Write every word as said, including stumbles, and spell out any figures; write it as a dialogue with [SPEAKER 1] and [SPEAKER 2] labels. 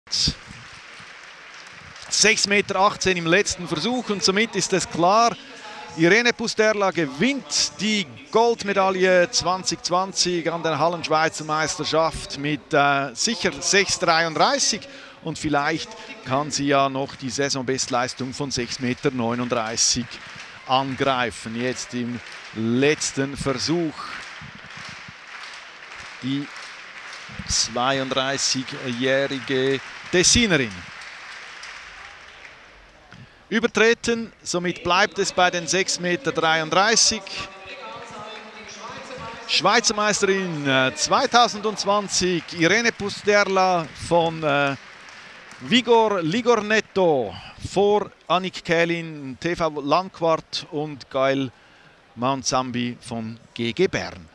[SPEAKER 1] sechs Meter achtzehn im letzten Versuch und somit ist es klar, Irene Pusterla gewinnt die Goldmedaille zwanzig zwanzig an der Hallenschweizer Meisterschaft mit äh, sicher sechs dreiunddreißig und vielleicht kann sie ja noch die Saisonbestleistung von sechs Meter neununddreißig angreifen. Jetzt im letzten Versuch die zweiunddreißigjährige Tessinerin. Übertreten, somit bleibt es bei den sechs Meter dreiunddreißig. Schweizer Meisterin äh, zweitausendzwanzig, Irene Pusterla von äh, Vigor Ligornetto vor Annick Kählin, T V Landquart und Gail Manzambi von G G Bern.